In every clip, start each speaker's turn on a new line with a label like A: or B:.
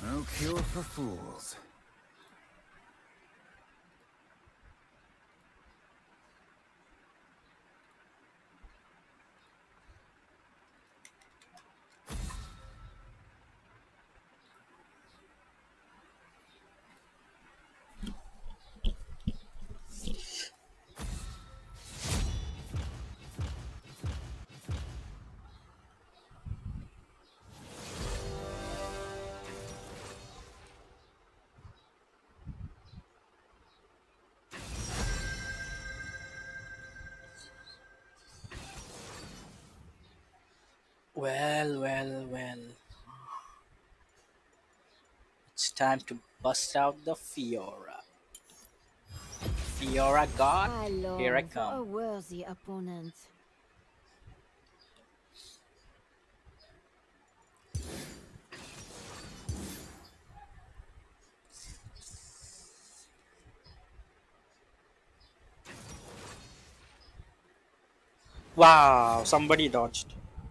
A: No cure for fools.
B: Well, well, well. It's time to bust out the Fiora. Fiora God,
C: I
B: here I
C: long for
B: come.
C: a worthy opponent.
B: Wow, somebody dodged.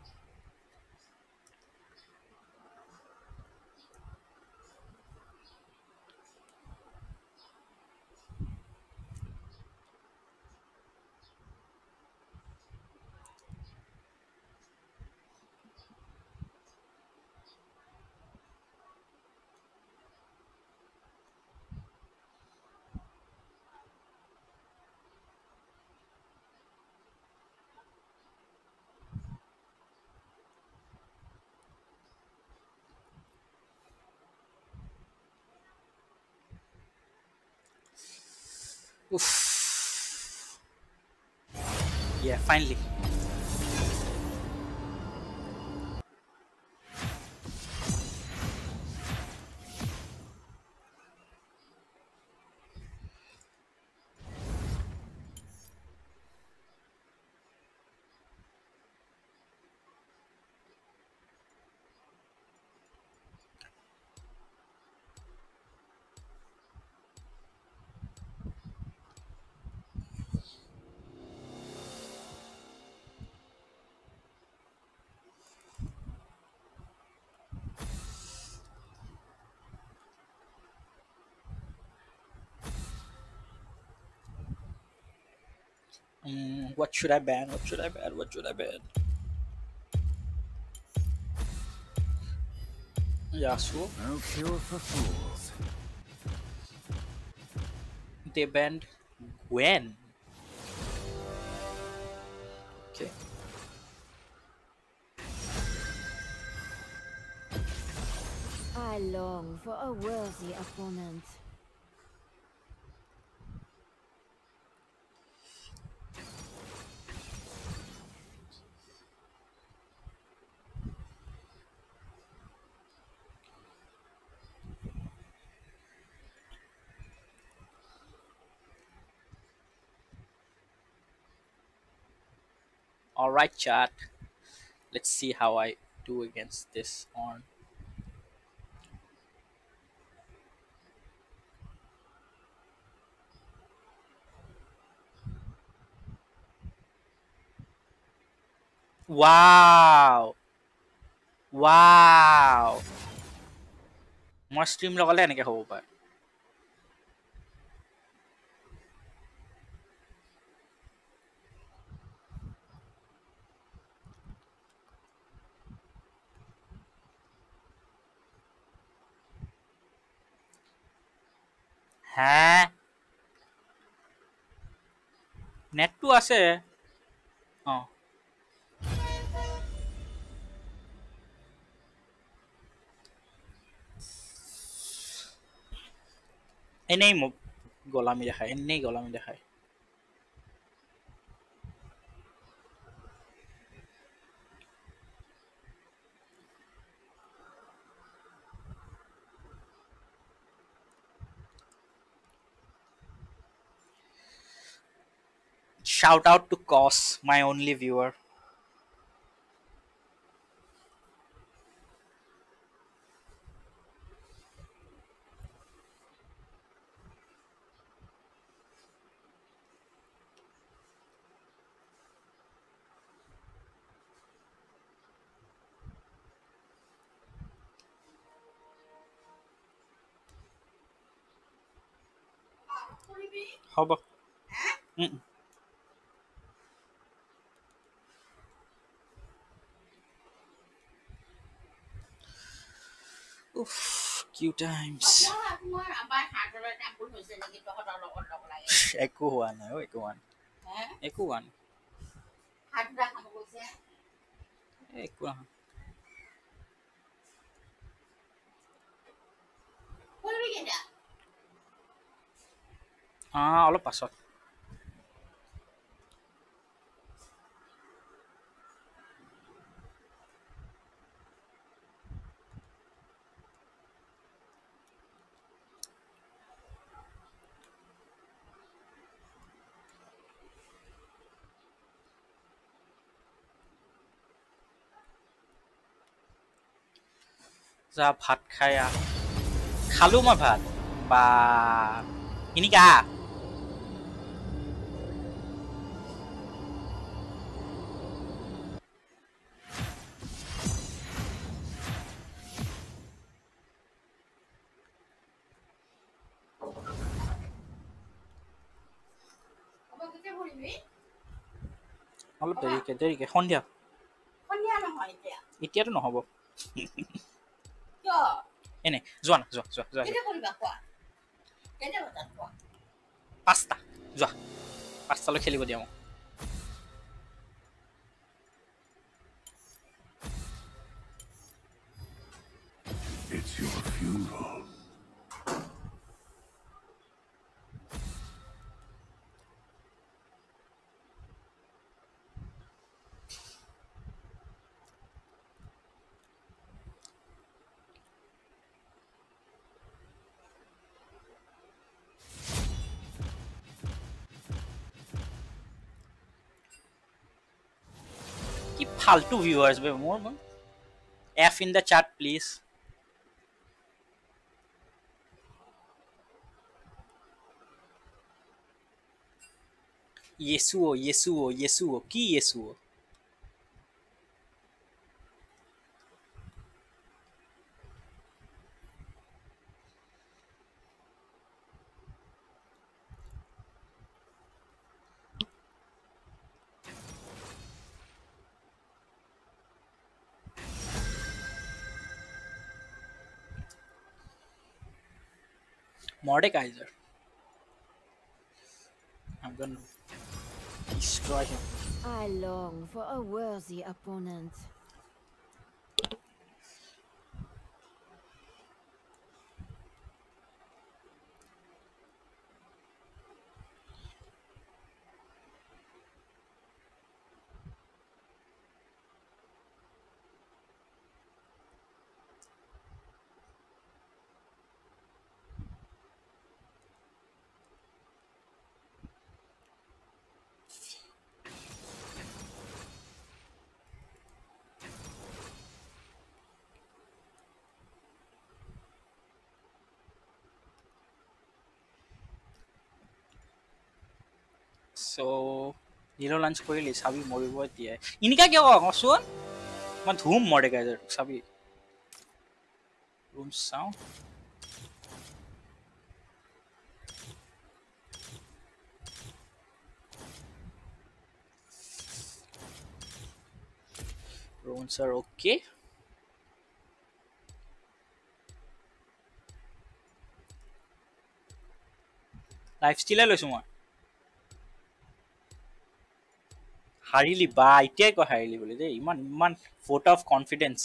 B: Oof. Yeah, finally. What should I ban? What should I ban? What should I ban? Yasuo.
A: No cure for fools.
B: They banned Gwen. Okay.
C: I long for a worthy opponent.
B: Alright, chat. Let's see how I do against this on. Wow! Wow! মই stream লগালে এনেকৈ হ'ব পাৰে। হে নেটটো আছে। অঁ এনেই মোক গলামি দেখায়, এনেই গলামি দেখায়। Shout out to Cos, my only viewer. হ'ব। উম, উফ কিউ টাইমছ। একো হোৱা নাই অ' একো হোৱা নাই একো হোৱা নাই একো নহয়। অলপ পাছত। যা ভাত খাই আহ। খালো মই ভাত বা কিনিকা অলপ দেৰিকে দেৰিকে সন্ধিয়া এতিয়াতো নহ'ব এনে যোৱা না যোৱা যোৱা যোৱা 5টা যোৱা 5টালৈ খেলিব দিয়া মোক
A: It's your funeral.
B: কি ফালতু ভিউৱাৰ্ছ বে মোৰ F in the chat please Yesuo কি Yesuo Mordekaiser I'm gonna destroy him
C: I long for a worthy opponent.
B: so জিৰ' লাঞ্চ কৰিলি চাবি মৰিব এতিয়া ইনিকা কিয় কচোন মই ধুম Mordekaiser চাবি ৰুম চাওঁ Runes are okay লাইফ ষ্টিলে লৈছো মই হাৰিলি বা এতিয়াই কয় হাৰিলি বুলি দেই ইমান ইমান vote of confidence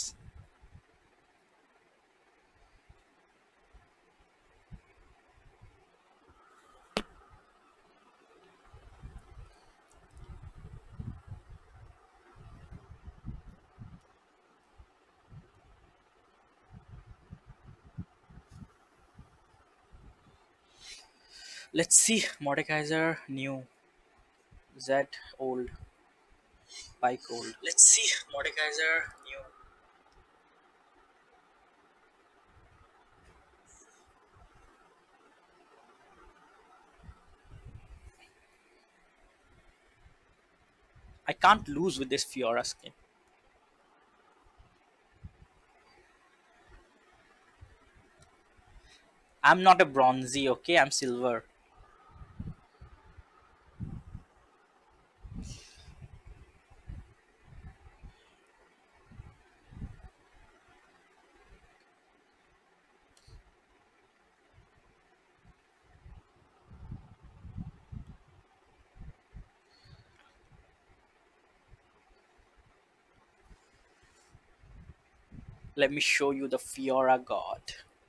B: let's see Mordekaiser new Z old bike old let's see Mordekaiser new I can't lose with this Fiora skin I'm not a bronzy okay I'm silver Let me show you the Fiora God.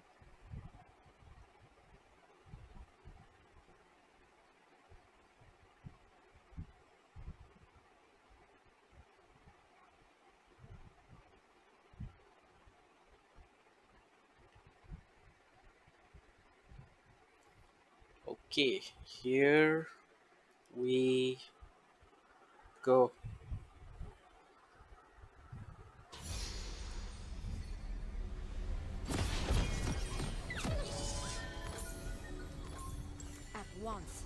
B: Okay, here we go.
C: At once.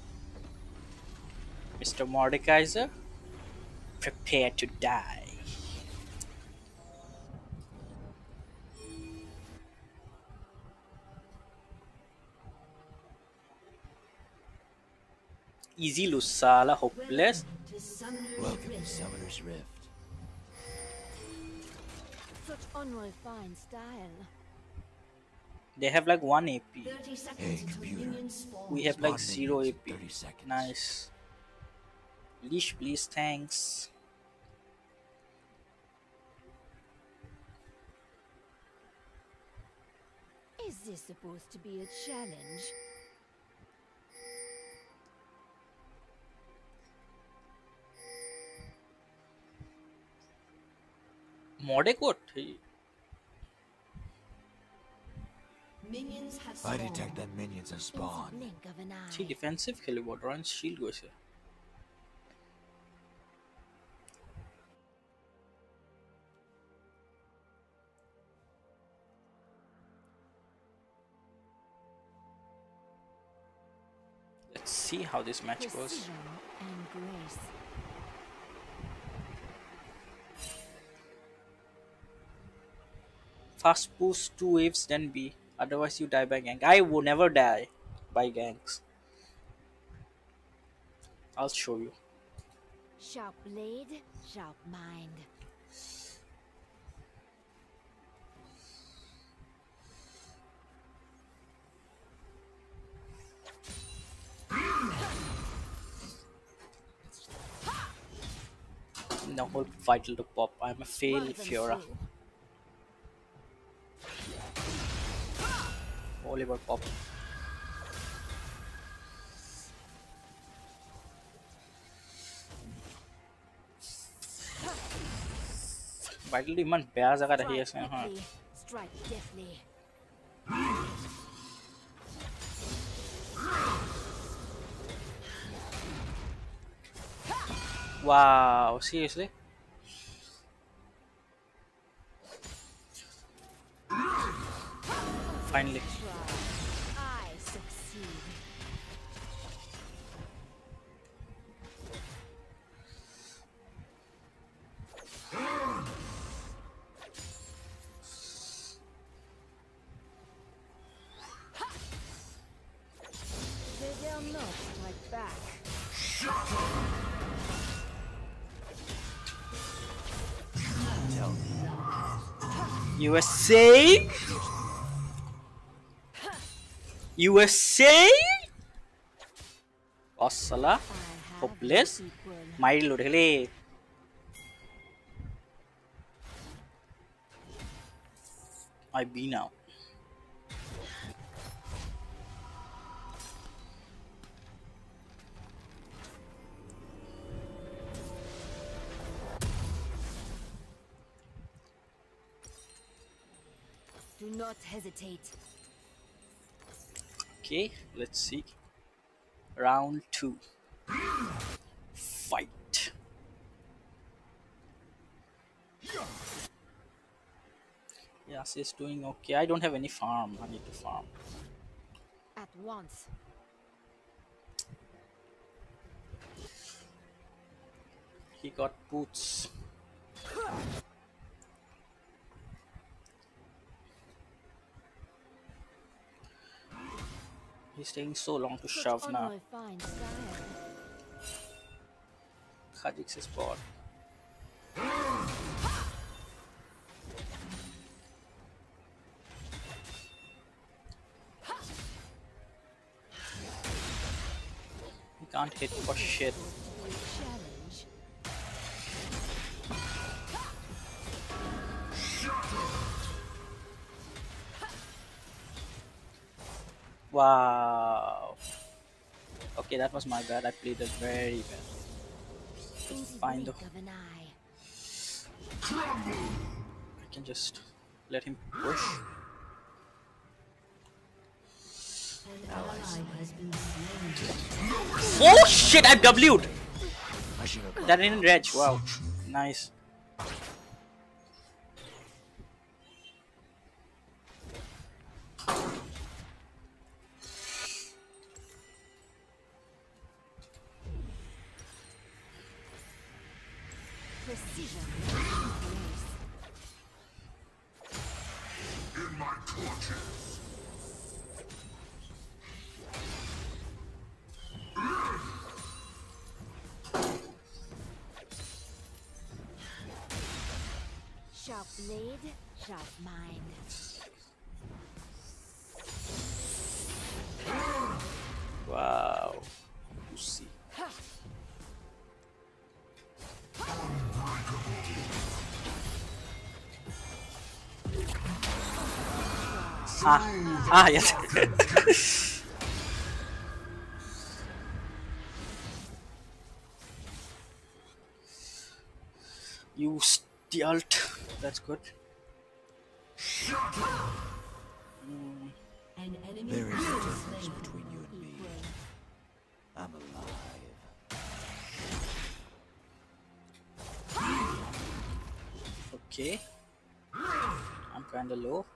B: Mr. Mordekaiser, prepare to die. Easy Lusala, hopeless.
D: Welcome to Summoner's Rift.
C: Such unrefined style.
B: They have like 1 AP.
E: 30
D: Hey,
E: seconds until
D: computer.
E: minions spawn.
B: We have like
D: Spawn
B: 0
D: minions
B: AP.
D: in 30 seconds.
B: Nice. Leash, please, thanks.
C: Is this supposed to be a challenge?
B: Modekot.
E: Minions have
D: I
E: spawned.
D: detect that minions have
C: In the
D: spawned.
C: blink of an eye.
B: See, defensive খেলিব Doran's shield গৈছে. Let's see how this match goes.
C: Precision and grace.
B: Fast push 2 waves, then B. Otherwise, you die by gank. I will never die by ganks. I'll show you.
C: Sharp blade, sharp mind.
B: The whole vital to pop. I'm a fail
C: Run them
B: Fiora.
C: through.
B: Oliver pop. Vital ইমান বেয়া জায়গাত আহি আছে
C: Strike
B: নহয়.
C: quickly, strike deftly.
B: Wow, seriously? Finally.
C: Try. I succeed. They dare not strike back.
D: Tell me.
B: USA? USA? Osala?
C: I have
B: Hopeless?
C: no equal.
B: Mighty load. Hele. I be now.
C: Do not hesitate.
B: Okay, let's see. Round 2. Fight. Yes, it's doing okay. I don't have any farm. I need to farm.
C: At once.
B: He got boots. He's taking so long to
C: Such
B: shove now.
C: unrefined style.
B: Kha'Zix is bot. He can't hit for shit.
C: Challenge.
B: Wow. Okay, that was my bad. I played it very well.
C: In the
B: Fine though.
C: blink of an eye.
B: I can just let him push. Oh shit! I W'd.
D: I should have.
B: That didn't reg. Wow. Nice.
C: Precision and grace.
A: In my clutches.
C: Sharp blade, sharp mind.
B: Wow. Pussy. Yes. You stealth. That's good.
C: An enemy
D: There is a difference between you and me. I'm alive.
B: Okay. I'm kinda low.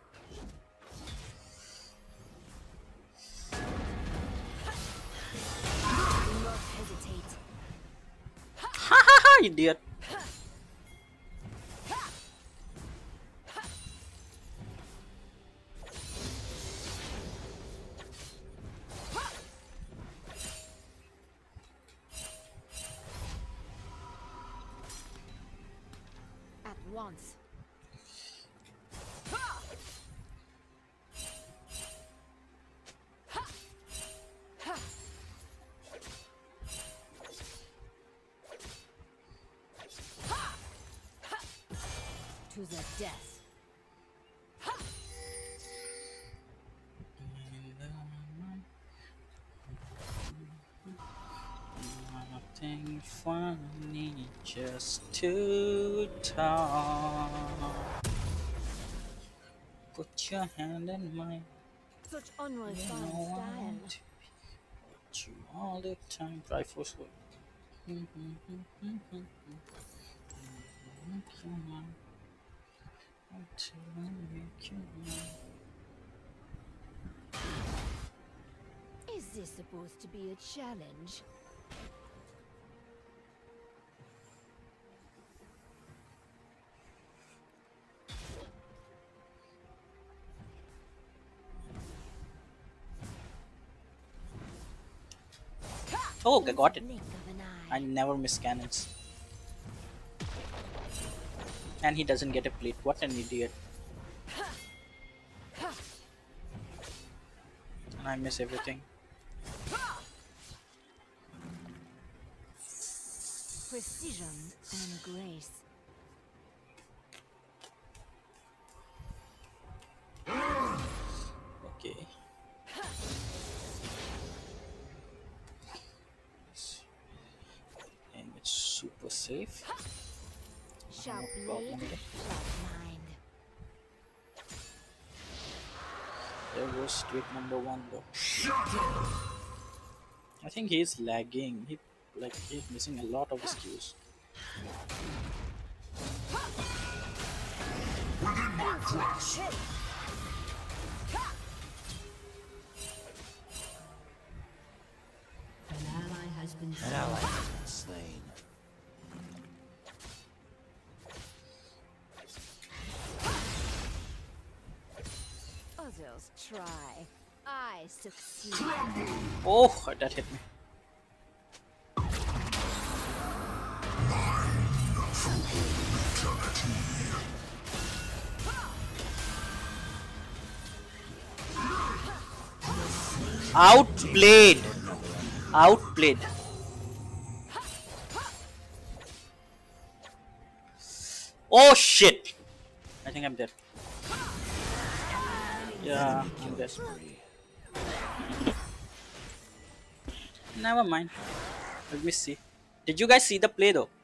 C: Do not hesitate.
B: Haha, idiot.
C: At once. To the death.
B: Nothing funny, just to talk. Put your hand in mine.
C: Such unrefined
B: I
C: style.
B: want to be with you all the time. Try force way. Until I make you mine.
C: Is this supposed to be a challenge?
B: Oh, I got it.
C: Blink of an
B: I
C: eye.
B: never miss cannons. And he doesn't get a plate. What an idiot. And I miss everything.
C: Precision and grace.
B: Okay. And it's super safe.
C: Sharp
B: No
C: blade,
B: problem.
C: sharp mind.
B: There goes streak number 1 though. I think he's lagging. He's missing a lot of his cues.
A: Within my grasp.
C: An ally has been
D: An ally has been slain.
C: Others try. I succeed.
B: Oh, that hit me. Outplayed. Outplayed. Oh shit. I think I'm dead. Yeah, I'm dead.
D: Spree.
B: Never mind. Let me see. Did you guys see the play though?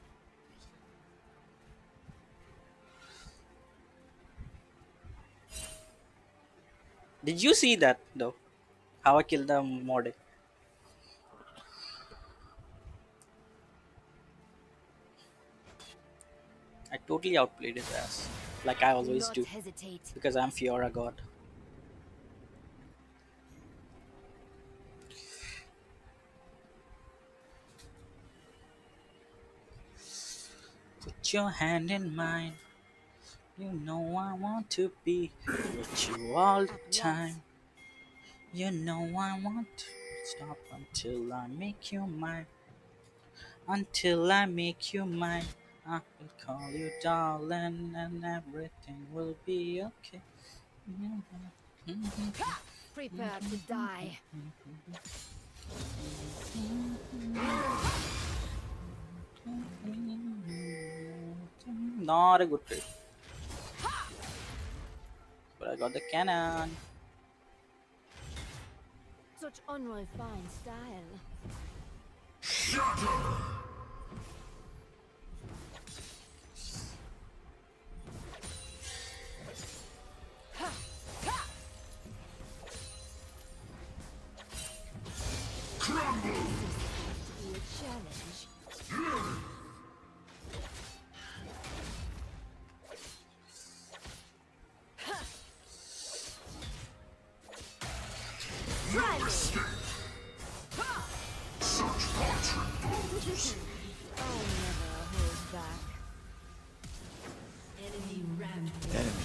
B: Did you see that though? How I killed the Morde? I totally outplayed his ass. Like I
C: Do
B: always
C: not
B: do.
C: hesitate.
B: Because I'm Fiora God. Put your hand in mine. You know I want to be with you all the
C: At
B: time. You know I want to stop until I make you mine. Until I make you mine. I will call you darling and everything will be okay.
C: Prepare to die.
B: Not a good trade. But I got the cannon.
C: Such unrefined style.
A: Crumble!
C: This is supposed to be a challenge. Try me.
A: Such parchment blows.
C: I never hold back.
D: Enemy rampage.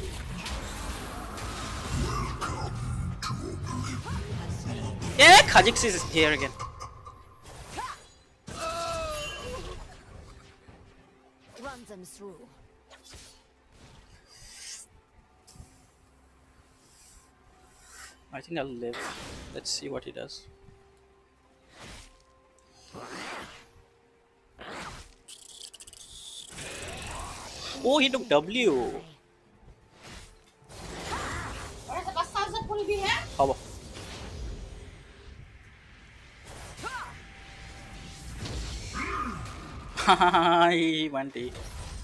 B: Yeah, Kha'Zix is here again.
C: Run them through.
B: I think I'll live. Let's see what he does. Oh, he took W. How? He went E.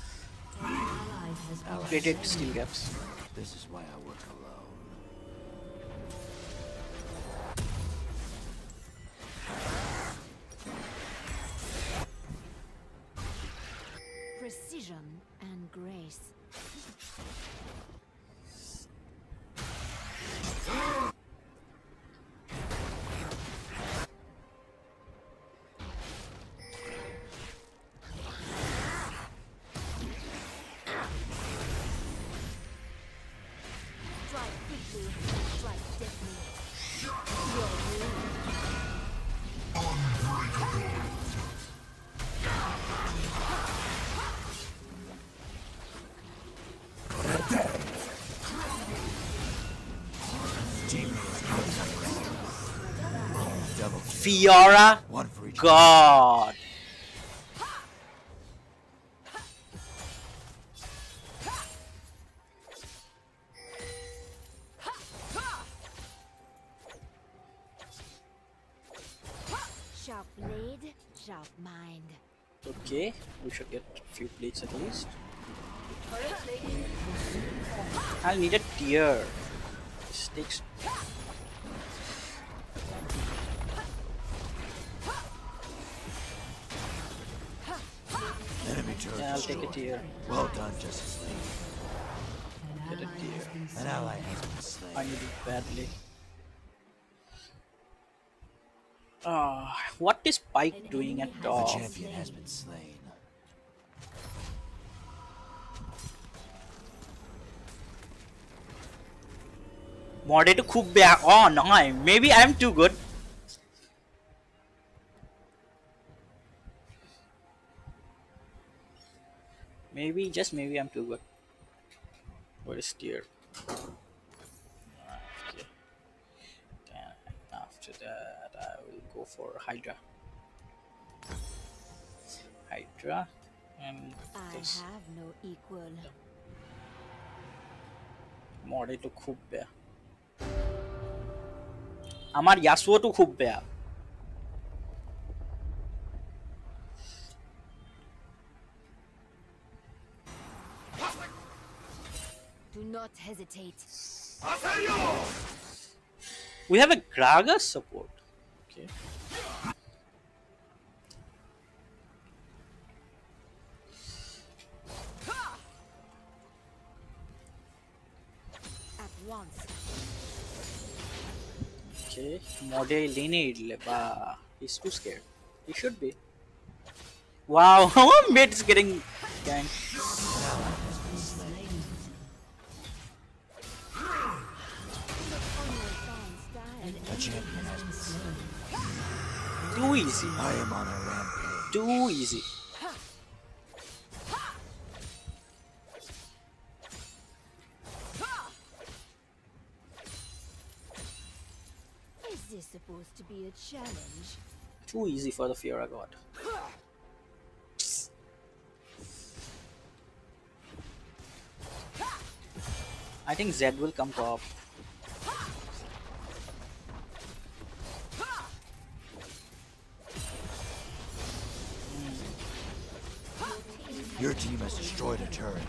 B: Created steel gaps.
D: This is why I work alone.
C: Precision and grace. Strike quickly, strike deadly. You're
D: Double
B: Fiora,
D: one for each.
B: God.
C: sharp blade, sharp mind.
B: Okay, we should get a few plates at least. I'll need a tier. This takes.
D: Enemy turret
B: Yeah, I'll take a
D: destroyed.
B: tier.
D: Well done, Justice League.
B: Get a tier.
D: An ally has been slain.
B: I need it badly. What is Pike doing at
D: The
B: all?
D: champion has been slain.
B: Morde to खूब बेया. Oh no, maybe I'm too good. Maybe, just maybe I'm too good. What is tier? Okay. Then after that, I will go for Hydra. Hydra and
C: I
B: this.
C: have no equal.
B: Morde to खूब बेया. আমার ইয়াসুও তো খুব বেয়া
C: Do not hesitate.
B: we have a Gragas support okay
C: At once.
B: okay mode lane idle ba he's too scared he should be wow mid is getting ganked
D: A champion has been slain.
B: too easy
D: I am on a rampage.
B: too easy
C: Is this supposed to be a challenge?
B: too easy for the Fiora god I think Zed will come top
D: Your team has destroyed a turret.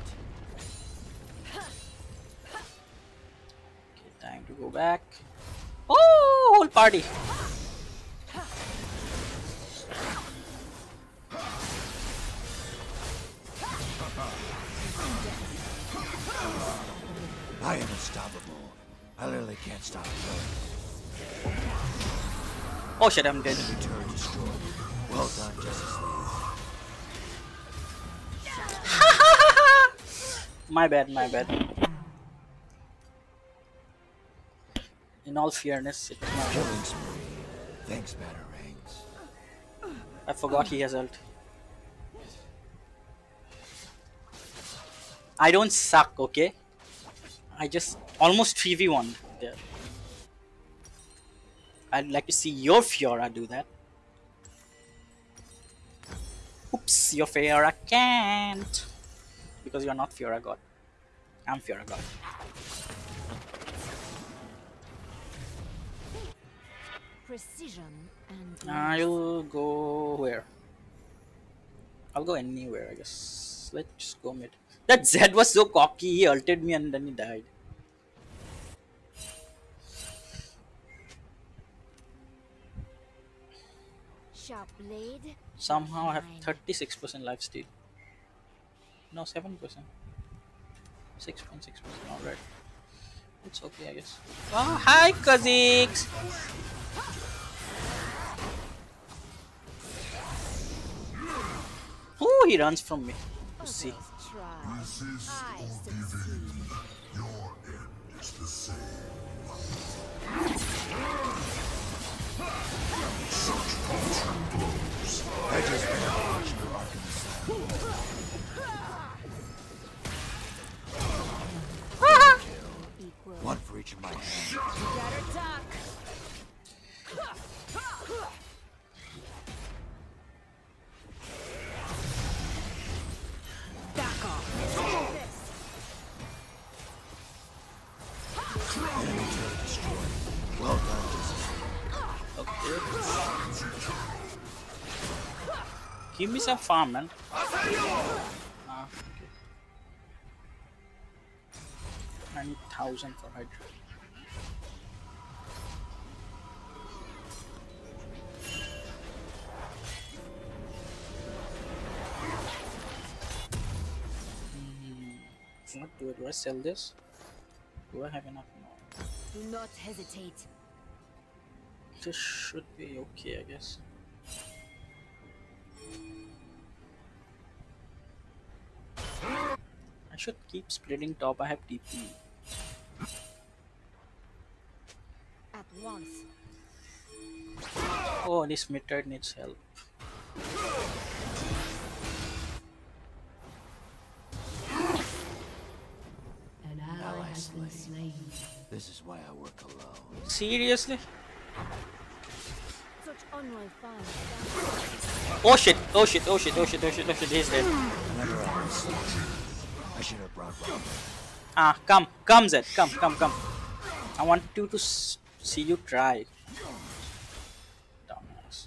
B: okay, time to go back oh whole party
D: I am unstoppable. I literally can't stop a turret.
B: oh shit I'm dead
D: Enemy turret destroyed. Well done, Justice League.
B: my bad in all fairness it was my bad.
D: Killing spree. Thanks, Batarangs.
B: I forgot he has ult I don't suck okay I just almost 3v1 there I'd like to see your Fiora do that oops your Fiora can't because you're not Fiora god I'm Fiora god
C: Precision and
B: I'll go where I'll go anywhere I guess let's just go mid that Zed was so cocky he ulted me and then he died
C: sharp blade.
B: somehow I have
C: Fine.
B: 36% life steal no 7% 6.6% alright it's okay I guess oh hi Kha'Zix oh he runs from me see
C: Others try.
A: Resist
C: I
A: or give
C: succeed.
A: in. Your end is the same.
D: I just watched your Arkham
C: Equal.
D: One for each of my hands.
C: Better duck. Back off.
D: Enemy turret destroyed. Well done, Justice League.
B: okay give me some farm man okay 90,000 for Hydra what do I sell this do I have enough no
C: Do not hesitate.
B: this should be okay I guess I should keep splitting top I have TP
C: At once.
B: oh this mid turret needs help
E: An ally has been slain.
D: This is why I work alone.
B: seriously
C: Such unrivaled fun.
B: oh shit oh shit oh shit oh shit oh shit oh shit he's dead
D: Never understood. I should have brought Robin.
B: come Zed come I want you to see you try Dumbass.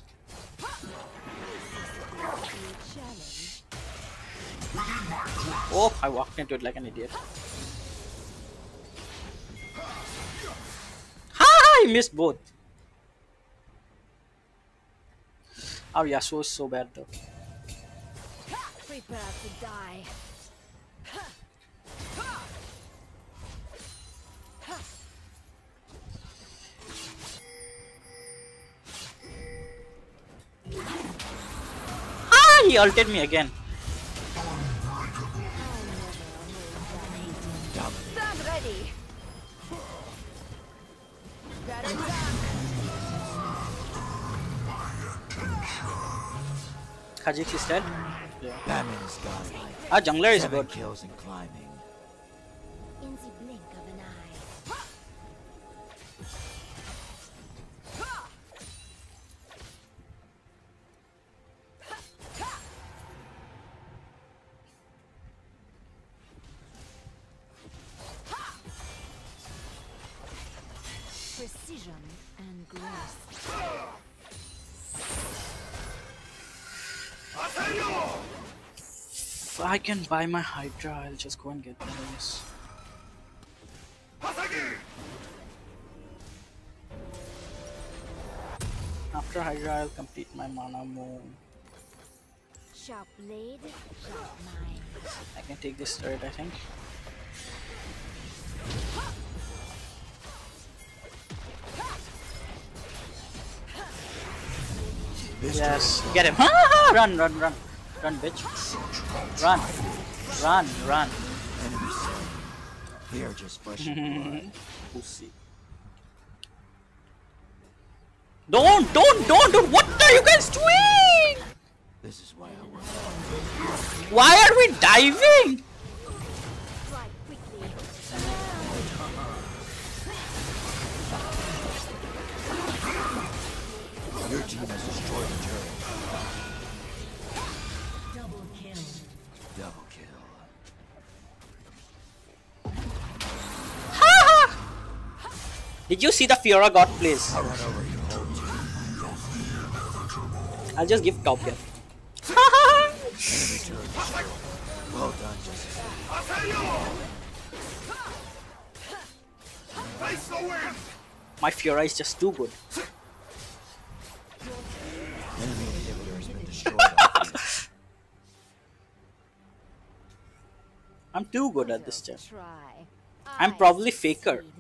C: Challenge.
B: Oh, I walked into it like an idiot. Ha! I missed both. Our Yasuo is so bad though.
C: Prepare to die.
B: Ah! He ulted me again.
C: Stand ready. Better duck.
B: Kha'Zix is dead.
D: Batman is godlike.
B: Ah, jungler is
D: 7
B: good.
D: kills and climbing.
C: In the blink of an eye. Precision and grace.
B: If I can buy my Hydra, I'll just go and get this. After Hydra, I'll complete my mana moon.
C: Sharp blade, sharp mind.
B: I can take this turret, I think. Yes, get him. Run, run, run. Run, bitch. Run. Run, run.
D: Enemy slain. They are just flesh and blood.
B: Pussy. Don't! What are you guys doing?
D: This is why I work.
B: Why are we diving?
C: Strike quickly.
D: Your team has destroyed the turret.
E: Double kill.
D: Double kill.
B: Did you see the Fiora God plays?
D: I'll run over your whole team.
B: I'll just give top here.
D: Enemy turret destroyed. Well done, Jessica.
B: My Fiora is just too good.
D: Enemy inhibitor has been destroyed.
B: I'm too good at this gem.
C: Try.
B: I'm
C: I
B: probably faker.
C: succeed.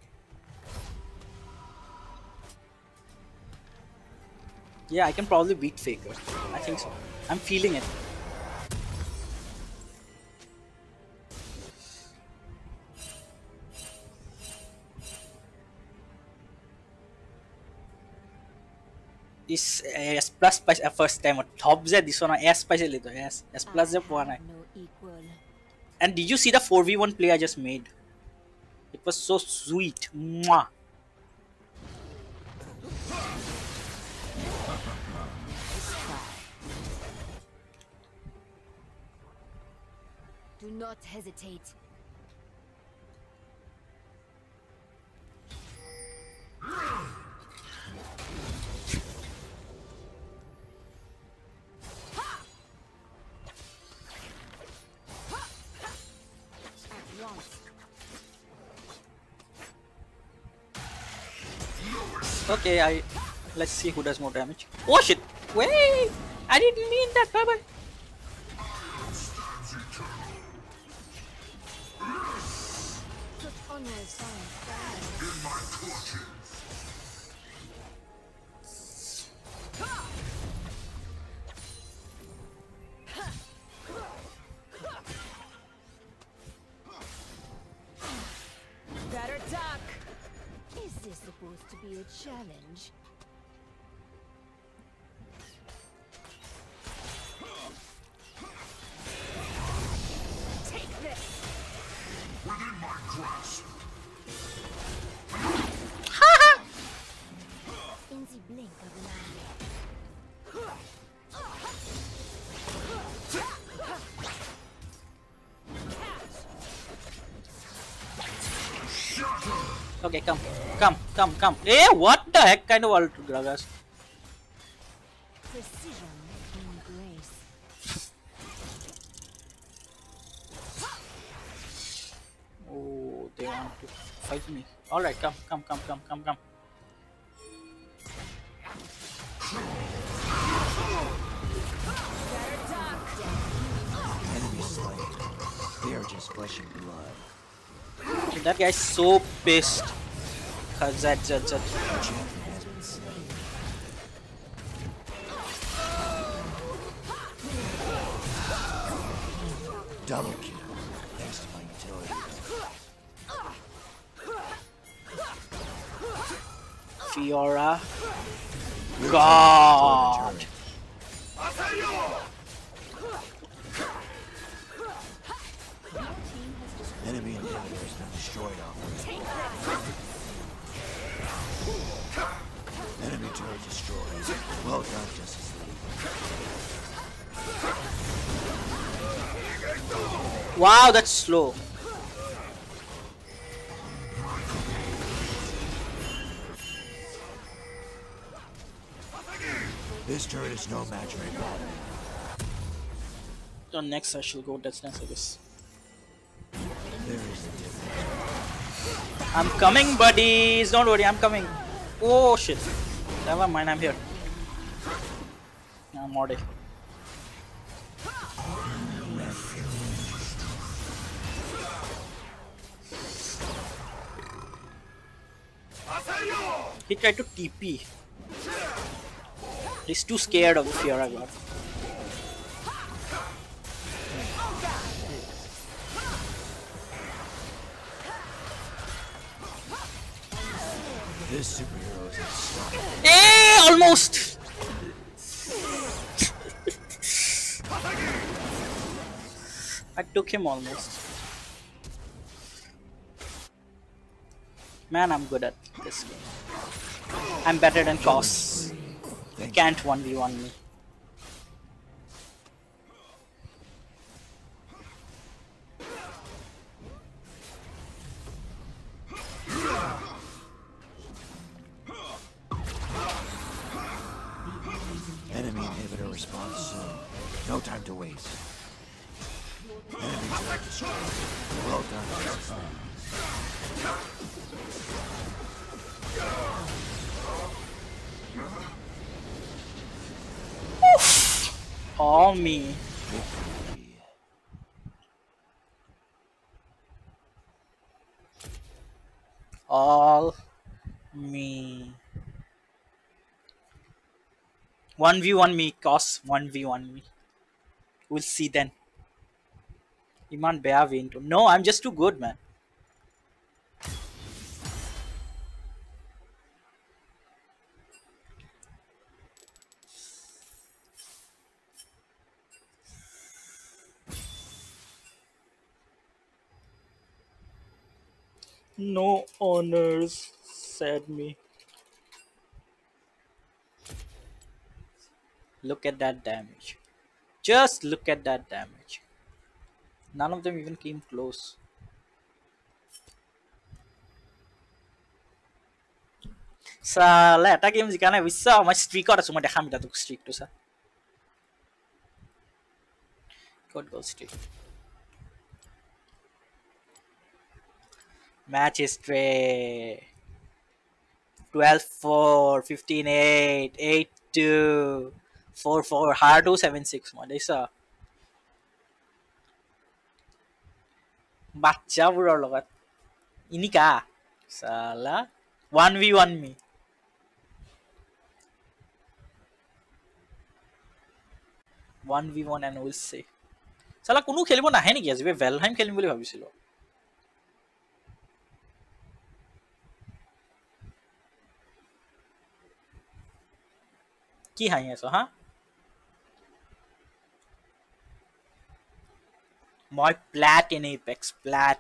B: Yeah, I can probably beat Faker. I think so. I'm feeling it. This S plus first time top Z this one S paise lito S plus
C: I
B: Z one
C: have no equal.
B: and did you see the 4v1 play I just made? It was so sweet. Mwah.
C: Do not hesitate. At once.
B: Okay, let's see who does more damage. Oh shit! Wait! I didn't mean that. Bye bye.
C: Put on your sign.
A: In my clutches.
C: Better duck. Is this supposed to be a challenge? Take this.
A: Within my grasp.
C: In the blink of an eye.
B: Okay, come. Come. Hey, what the heck kind of ult, Gragas?
C: Precision and grace.
B: Oh, they want to fight me. Alright, come.
C: Better duck.
D: Enemy slain. They are just flesh and blood.
B: That guy's so pissed. Zed.
D: The champion has been slain. Double kill. Thanks to my utility.
B: Fiora. God.
D: Enemy inhibitor has been destroyed off. Enemy turret destroyed. Well done, Justice League.
B: Wow, that's slow.
D: This turret is no match for your body.
B: So next I shall go Death's Dance, I guess.
D: There is a difference.
B: I'm coming, buddies. Don't worry, I'm coming. Oh shit. Never mind, I'm here. I'm already. He tried to TP. He's too scared of the Fiora God.
D: This superhero is unstoppable.
B: Hey, almost. I took him almost. Man, I'm good at this game. I'm better than Koss. You can't 1v1 me.
D: Enemy inhibitor responds soon. No time to waste. Enemy turret destroyed. Well done, Justice League.
B: All me.
D: Victory.
B: All me. 1v1 me, Koss. 1v1 me. We'll see then. Iman bear into. No, I'm just too good, man. No honors, said me. Look at that damage. Just look at that damage. None of them even came close. Sala, এটা game জিকা নাই বুঝছ মই স্ট্রিকত আছো মই দেখাম এটা তোক স্ট্রিকটো সা ক'ত গ'ল স্ট্রিক match history 12-4 15-8 8-2 4-4 hard 2-7-6 মই দেখিছ বাচ্চাবোৰৰ লগত ইনিকা সালা 1v1 me One v one and we'll see. Sala কোনো খেলিব নাহে নেকি আজি ভেলহাইম খেলিম বুলি ভাবিছিলো কি হাঁহি আছো হা মই প্লাট ইন এপেক্স প্লাট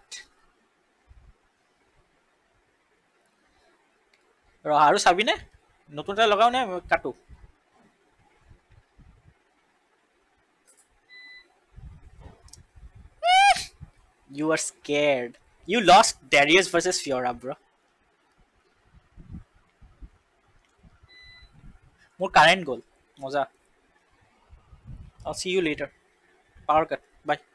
B: ৰ আৰু চাবিনে নতুন এটা লগাও নে কাটো You are scared. You lost Darius versus Fiora, bro. More current goal. Moza. I'll see you later. Power cut. Bye.